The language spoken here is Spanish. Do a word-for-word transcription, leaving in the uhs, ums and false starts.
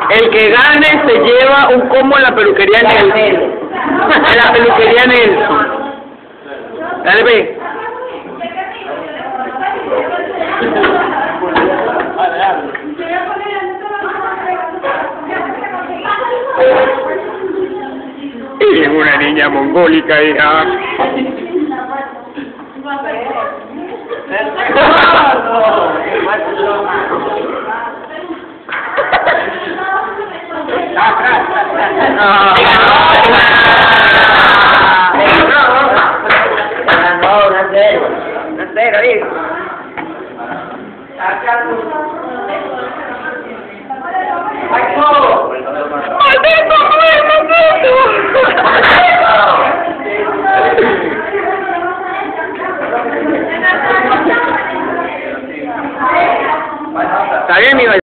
El que gane se lleva un combo en la peluquería Nelson. En la peluquería Nelson. Dale, ve. Y es una niña mongólica, hija. Está bien, mi